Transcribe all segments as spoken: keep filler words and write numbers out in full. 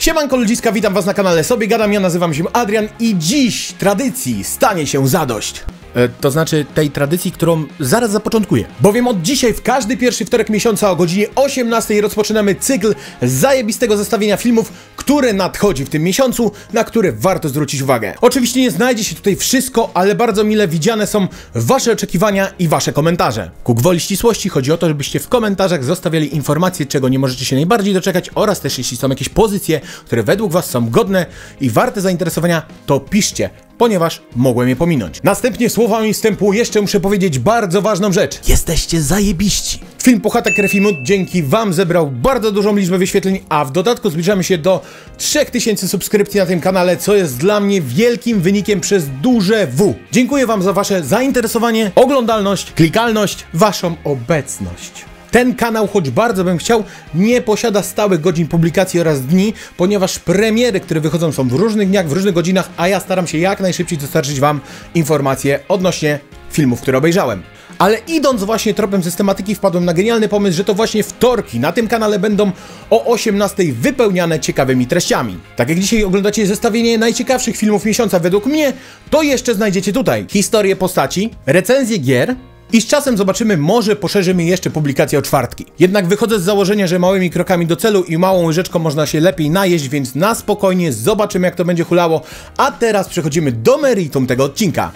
Siemanko ludziska, witam was na kanale Sobie Gadam, ja nazywam się Adrian i dziś tradycji stanie się zadość. E, to znaczy tej tradycji, którą zaraz zapoczątkuję. Bowiem od dzisiaj w każdy pierwszy wtorek miesiąca o godzinie osiemnastej rozpoczynamy cykl zajebistego zestawienia filmów, które nadchodzi w tym miesiącu, na które warto zwrócić uwagę. Oczywiście nie znajdzie się tutaj wszystko, ale bardzo mile widziane są wasze oczekiwania i wasze komentarze. Ku gwoli ścisłości chodzi o to, żebyście w komentarzach zostawiali informacje, czego nie możecie się najbardziej doczekać, oraz też jeśli są jakieś pozycje, które według was są godne i warte zainteresowania, to piszcie, ponieważ mogłem je pominąć. Następnie słowami wstępu jeszcze muszę powiedzieć bardzo ważną rzecz. Jesteście zajebiści! Film Puchata Krew i Mód dzięki wam zebrał bardzo dużą liczbę wyświetleń, a w dodatku zbliżamy się do trzech tysięcy subskrypcji na tym kanale, co jest dla mnie wielkim wynikiem przez duże W. Dziękuję wam za wasze zainteresowanie, oglądalność, klikalność, waszą obecność. Ten kanał, choć bardzo bym chciał, nie posiada stałych godzin publikacji oraz dni, ponieważ premiery, które wychodzą, są w różnych dniach, w różnych godzinach, a ja staram się jak najszybciej dostarczyć wam informacje odnośnie filmów, które obejrzałem. Ale idąc właśnie tropem systematyki, wpadłem na genialny pomysł, że to właśnie wtorki na tym kanale będą o osiemnastej wypełniane ciekawymi treściami. Tak jak dzisiaj oglądacie zestawienie najciekawszych filmów miesiąca według mnie, to jeszcze znajdziecie tutaj historię postaci, recenzje gier, i z czasem zobaczymy, może poszerzymy jeszcze publikację o czwartki. Jednak wychodzę z założenia, że małymi krokami do celu i małą łyżeczką można się lepiej najeść, więc na spokojnie zobaczymy, jak to będzie hulało. A teraz przechodzimy do meritum tego odcinka.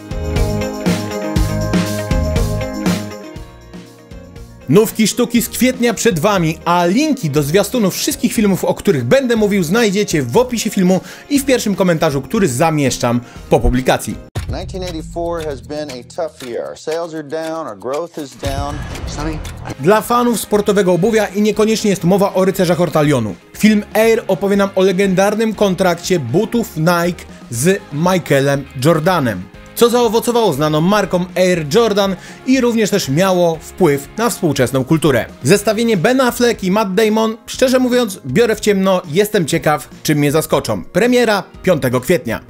Nówki sztuki z kwietnia przed wami, a linki do zwiastunów wszystkich filmów, o których będę mówił, znajdziecie w opisie filmu i w pierwszym komentarzu, który zamieszczam po publikacji. nineteen eighty-four has been a tough year. Our sales are down, our growth is down. Sonny? Dla fanów sportowego obuwia i niekoniecznie jest mowa o rycerzach Ortalionu. Film Air opowie nam o legendarnym kontrakcie butów Nike z Michaelem Jordanem, co zaowocowało znaną marką Air Jordan i również też miało wpływ na współczesną kulturę. Zestawienie Ben Affleck i Matt Damon, szczerze mówiąc, biorę w ciemno, jestem ciekaw, czym mnie zaskoczą. Premiera piątego kwietnia.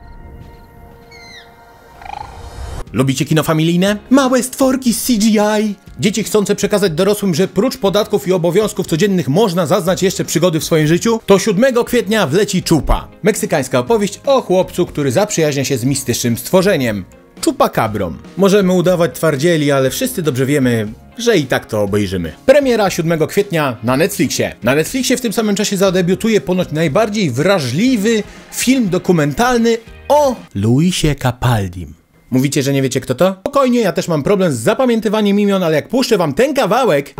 Lubicie kino familijne? Małe stworki z C G I? Dzieci chcące przekazać dorosłym, że prócz podatków i obowiązków codziennych można zaznać jeszcze przygody w swoim życiu? To siódmego kwietnia wleci Chupa. Meksykańska opowieść o chłopcu, który zaprzyjaźnia się z mistycznym stworzeniem Chupacabrą. Możemy udawać twardzieli, ale wszyscy dobrze wiemy, że i tak to obejrzymy. Premiera siódmego kwietnia na Netflixie. Na Netflixie w tym samym czasie zadebiutuje ponoć najbardziej wrażliwy film dokumentalny o Luisie Capaldim. Mówicie, że nie wiecie kto to? Spokojnie, ja też mam problem z zapamiętywaniem imion, ale jak puszczę wam ten kawałek,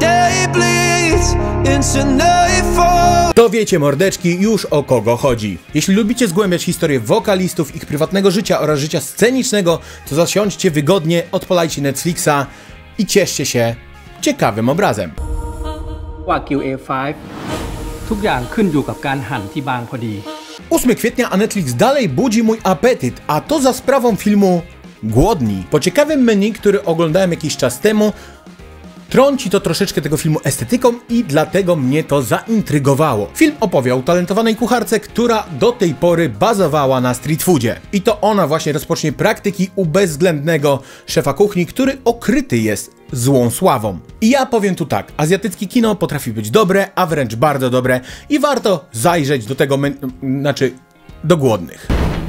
to wiecie mordeczki już o kogo chodzi. Jeśli lubicie zgłębiać historię wokalistów, ich prywatnego życia oraz życia scenicznego, to zasiądźcie wygodnie, odpalajcie Netflixa i cieszcie się ciekawym obrazem. Wagyu A pięć ทุกอย่างขึ้นอยู่กับการหั่นที่บางพอดี ósmego kwietnia, a Netflix dalej budzi mój apetyt, a to za sprawą filmu Głodni. Po ciekawym menu, który oglądałem jakiś czas temu, trąci to troszeczkę tego filmu estetyką i dlatego mnie to zaintrygowało. Film opowie o utalentowanej kucharce, która do tej pory bazowała na street foodzie. I to ona właśnie rozpocznie praktyki u bezwzględnego szefa kuchni, który okryty jest złą sławą. I ja powiem tu tak, azjatyckie kino potrafi być dobre, a wręcz bardzo dobre i warto zajrzeć do tego menu, znaczy do Głodnych.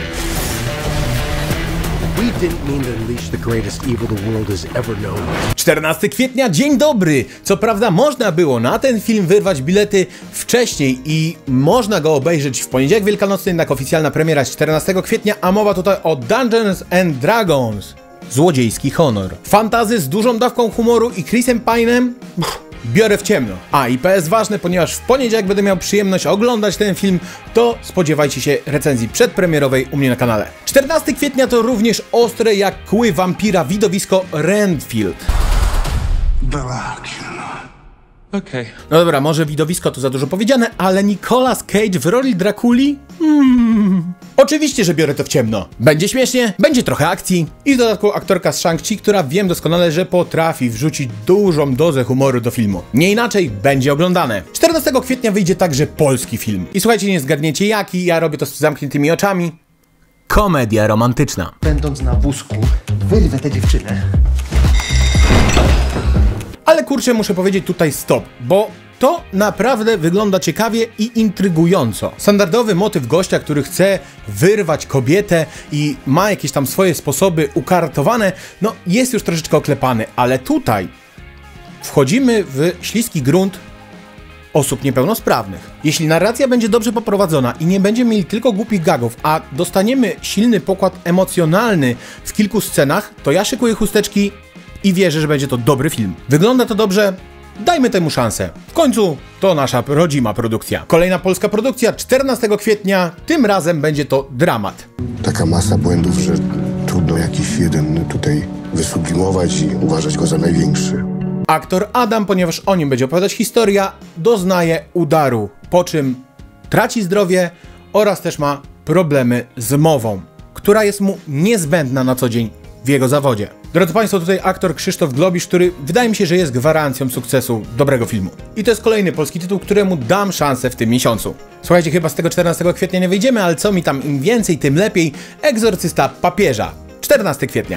czternastego kwietnia, dzień dobry! Co prawda można było na ten film wyrwać bilety wcześniej i można go obejrzeć w poniedziałek wielkanocny, jednak oficjalna premiera jest czternastego kwietnia, a mowa tutaj o Dungeons and Dragons. Złodziejski honor. Fantazy z dużą dawką humoru i Chrisem Pine'em? Biorę w ciemno. A i P S ważne, ponieważ w poniedziałek będę miał przyjemność oglądać ten film, to spodziewajcie się recenzji przedpremierowej u mnie na kanale. czternastego kwietnia to również ostre jak kły wampira widowisko Renfield. Okay. No dobra, może widowisko to za dużo powiedziane, ale Nicolas Cage w roli Drakuli? Hmm. Oczywiście, że biorę to w ciemno. Będzie śmiesznie, będzie trochę akcji i w dodatku aktorka z Shang-Chi, która wiem doskonale, że potrafi wrzucić dużą dozę humoru do filmu. Nie inaczej będzie oglądane. czternastego kwietnia wyjdzie także polski film. I słuchajcie, nie zgadniecie jaki, ja robię to z zamkniętymi oczami. Komedia romantyczna. Będąc na wózku, wyrwę tę dziewczynę. Ale kurczę, muszę powiedzieć tutaj stop, bo to naprawdę wygląda ciekawie i intrygująco. Standardowy motyw gościa, który chce wyrwać kobietę i ma jakieś tam swoje sposoby ukartowane, no jest już troszeczkę oklepany, ale tutaj wchodzimy w śliski grunt osób niepełnosprawnych. Jeśli narracja będzie dobrze poprowadzona i nie będziemy mieli tylko głupich gagów, a dostaniemy silny pokład emocjonalny w kilku scenach, to ja szykuję chusteczki i wierzę, że będzie to dobry film. Wygląda to dobrze, dajmy temu szansę. W końcu to nasza rodzima produkcja. Kolejna polska produkcja czternastego kwietnia, tym razem będzie to dramat. Taka masa błędów, że trudno jakiś jeden tutaj wysublimować i uważać go za największy. Aktor Adam, ponieważ o nim będzie opowiadać historia, doznaje udaru, po czym traci zdrowie oraz też ma problemy z mową, która jest mu niezbędna na co dzień w jego zawodzie. Drodzy Państwo, tutaj aktor Krzysztof Globisz, który wydaje mi się, że jest gwarancją sukcesu dobrego filmu. I to jest kolejny polski tytuł, któremu dam szansę w tym miesiącu. Słuchajcie, chyba z tego czternastego kwietnia nie wyjdziemy, ale co mi tam, im więcej, tym lepiej. Egzorcysta papieża. czternastego kwietnia.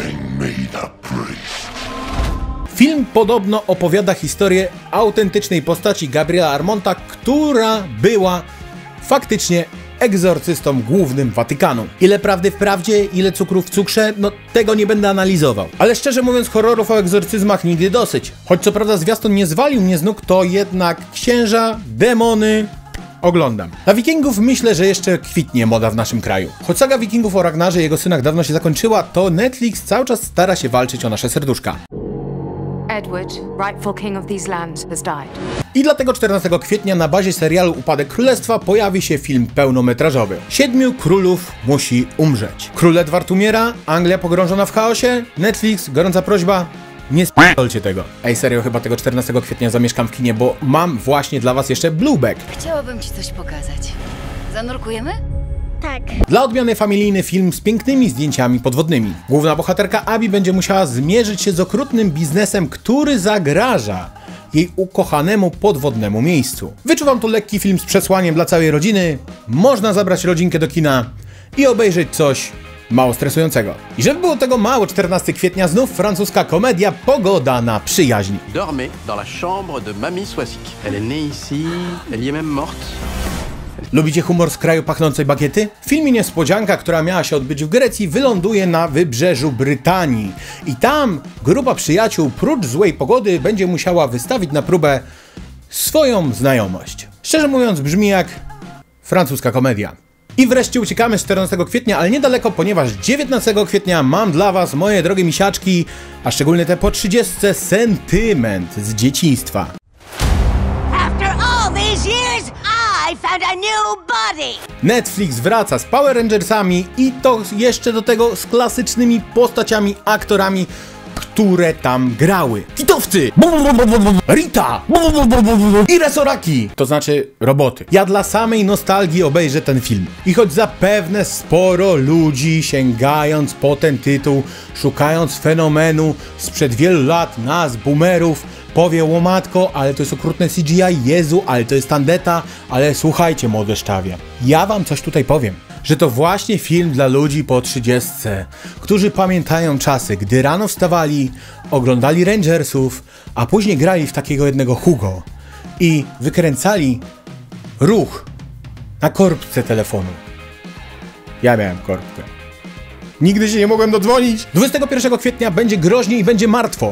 Film podobno opowiada historię autentycznej postaci Gabriela Armonta, która była faktycznie egzorcystą głównym Watykanu. Ile prawdy w prawdzie, ile cukru w cukrze, no tego nie będę analizował. Ale szczerze mówiąc, horrorów o egzorcyzmach nigdy dosyć. Choć co prawda zwiastun nie zwalił mnie z nóg, to jednak księża, demony oglądam. Na Wikingów myślę, że jeszcze kwitnie moda w naszym kraju. Choć saga Wikingów o Ragnarze i jego synach dawno się zakończyła, to Netflix cały czas stara się walczyć o nasze serduszka. Edward, rightful king of these lands, has died. I dlatego czternastego kwietnia na bazie serialu Upadek Królestwa pojawi się film pełnometrażowy. Siedmiu królów musi umrzeć. Król Edward umiera, Anglia pogrążona w chaosie, Netflix, gorąca prośba, nie s***olcie tego. Ej, serio, chyba tego czternastego kwietnia zamieszkam w kinie, bo mam właśnie dla was jeszcze Blueback. Chciałabym ci coś pokazać. Zanurkujemy? Tak. Dla odmiany familijny film z pięknymi zdjęciami podwodnymi. Główna bohaterka Abby będzie musiała zmierzyć się z okrutnym biznesem, który zagraża jej ukochanemu podwodnemu miejscu. Wyczuwam tu lekki film z przesłaniem dla całej rodziny. Można zabrać rodzinkę do kina i obejrzeć coś mało stresującego. I żeby było tego mało, czternastego kwietnia znów francuska komedia Pogoda na przyjaźń. Dormez dans la chambre de Mamie Soisik. Elle est née ici, elle y est même morte. Lubicie humor z kraju pachnącej bagiety? W filmie niespodzianka, która miała się odbyć w Grecji, wyląduje na wybrzeżu Brytanii. I tam grupa przyjaciół, prócz złej pogody, będzie musiała wystawić na próbę swoją znajomość. Szczerze mówiąc, brzmi jak francuska komedia. I wreszcie uciekamy z czternastego kwietnia, ale niedaleko, ponieważ dziewiętnastego kwietnia mam dla was, moje drogie misiaczki, a szczególnie te po trzydziestce, sentyment z dzieciństwa. After all these years, I found a new body. Netflix wraca z Power Rangersami i to jeszcze do tego z klasycznymi postaciami, aktorami, które tam grały. Kitowcy! Rita! I resoraki! To znaczy roboty. Ja dla samej nostalgii obejrzę ten film. I choć zapewne sporo ludzi, sięgając po ten tytuł, szukając fenomenu sprzed wielu lat, nas, boomerów, powie: łomatko, ale to jest okrutne C G I, Jezu, ale to jest tandeta, ale słuchajcie, młode szczawie, ja wam coś tutaj powiem, że to właśnie film dla ludzi po trzydziestce, którzy pamiętają czasy, gdy rano wstawali, oglądali Rangersów, a później grali w takiego jednego Hugo i wykręcali ruch na korbce telefonu. Ja miałem korbkę. Nigdy się nie mogłem dodzwonić. dwudziestego pierwszego kwietnia będzie groźnie i będzie martwo.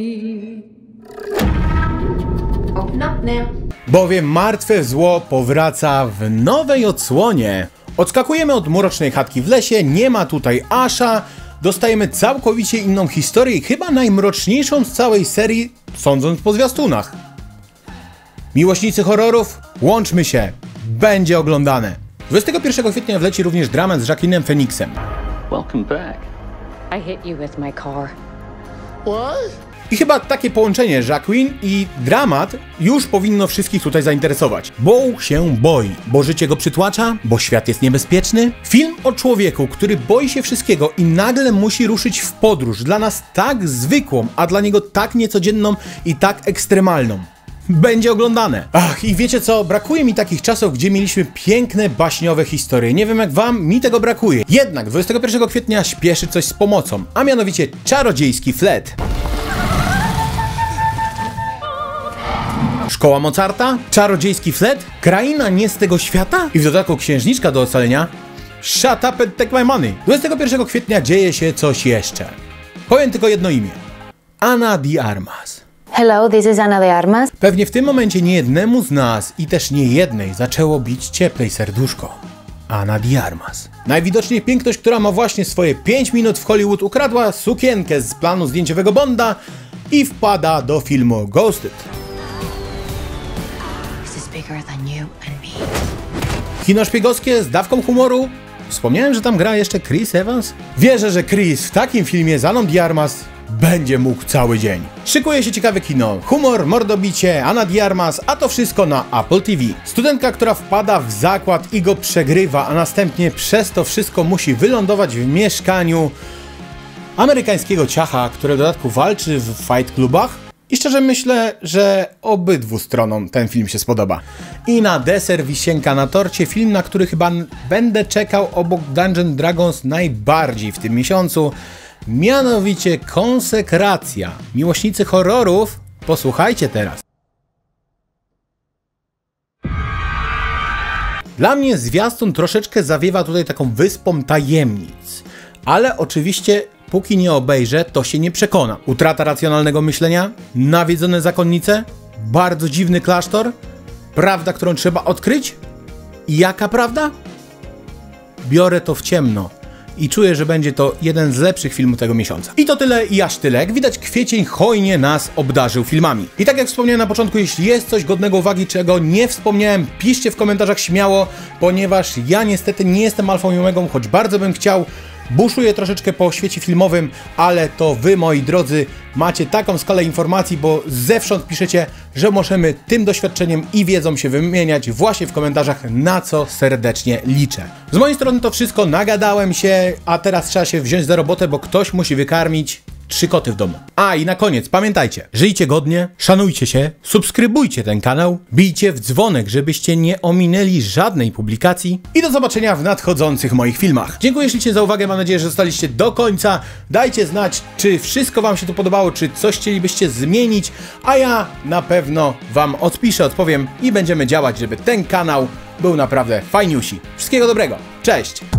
Bowiem martwe zło powraca w nowej odsłonie. Odskakujemy od mrocznej chatki w lesie, nie ma tutaj Asha, dostajemy całkowicie inną historię i chyba najmroczniejszą z całej serii, sądząc po zwiastunach. Miłośnicy horrorów, łączmy się, będzie oglądane. dwudziestego pierwszego kwietnia wleci również dramat z Joaquinem Phoenixem. Welcome back. I hit you with my car. I chyba takie połączenie Joaquin i dramat już powinno wszystkich tutaj zainteresować. Bo się boi, bo życie go przytłacza, bo świat jest niebezpieczny. Film o człowieku, który boi się wszystkiego i nagle musi ruszyć w podróż, dla nas tak zwykłą, a dla niego tak niecodzienną i tak ekstremalną. Będzie oglądane. Ach, i wiecie co? Brakuje mi takich czasów, gdzie mieliśmy piękne, baśniowe historie. Nie wiem jak wam, mi tego brakuje. Jednak dwudziestego pierwszego kwietnia śpieszy coś z pomocą, a mianowicie czarodziejski flet. Szkoła Mozarta? Czarodziejski flet? Kraina nie z tego świata? I w dodatku księżniczka do ocalenia? Shut up and take my money. dwudziestego pierwszego kwietnia dzieje się coś jeszcze. Powiem tylko jedno imię. Ana de Armas. Hello, this is Ana de Armas. Pewnie w tym momencie nie jednemu z nas i też nie jednej zaczęło bić cieplej serduszko. Ana de Armas. Najwidoczniej piękność, która ma właśnie swoje pięć minut w Hollywood, ukradła sukienkę z planu zdjęciowego Bonda i wpada do filmu Ghosted. This is bigger than you and me. Kino szpiegowskie z dawką humoru? Wspomniałem, że tam gra jeszcze Chris Evans? Wierzę, że Chris w takim filmie z Aną de Armas będzie mógł cały dzień. Szykuje się ciekawe kino. Humor, mordobicie, Ana de Armas, a to wszystko na Apple T V. Studentka, która wpada w zakład i go przegrywa, a następnie przez to wszystko musi wylądować w mieszkaniu amerykańskiego ciacha, który w dodatku walczy w fight klubach. I szczerze myślę, że obydwu stronom ten film się spodoba. I na deser wisienka na torcie, film, na który chyba będę czekał obok Dungeons Dragons najbardziej w tym miesiącu. Mianowicie Konsekracja. Miłośnicy horrorów, posłuchajcie teraz. Dla mnie zwiastun troszeczkę zawiewa tutaj taką wyspą tajemnic. Ale oczywiście, póki nie obejrzę, to się nie przekona. Utrata racjonalnego myślenia, nawiedzone zakonnice, bardzo dziwny klasztor, prawda, którą trzeba odkryć? I jaka prawda? Biorę to w ciemno. I czuję, że będzie to jeden z lepszych filmów tego miesiąca. I to tyle i aż tyle. Jak widać, kwiecień hojnie nas obdarzył filmami. I tak jak wspomniałem na początku, jeśli jest coś godnego uwagi, czego nie wspomniałem, piszcie w komentarzach śmiało, ponieważ ja niestety nie jestem alfą i omegą, choć bardzo bym chciał. Buszuję troszeczkę po świecie filmowym, ale to wy, moi drodzy, macie taką skalę informacji, bo zewsząd piszecie, że możemy tym doświadczeniem i wiedzą się wymieniać właśnie w komentarzach, na co serdecznie liczę. Z mojej strony to wszystko, nagadałem się, a teraz trzeba się wziąć za robotę, bo ktoś musi wykarmić trzy koty w domu. A i na koniec, pamiętajcie, żyjcie godnie, szanujcie się, subskrybujcie ten kanał, bijcie w dzwonek, żebyście nie ominęli żadnej publikacji i do zobaczenia w nadchodzących moich filmach. Dziękuję ślicznie za uwagę, mam nadzieję, że zostaliście do końca. Dajcie znać, czy wszystko wam się tu podobało, czy coś chcielibyście zmienić, a ja na pewno wam odpiszę, odpowiem i będziemy działać, żeby ten kanał był naprawdę fajniusi. Wszystkiego dobrego, cześć!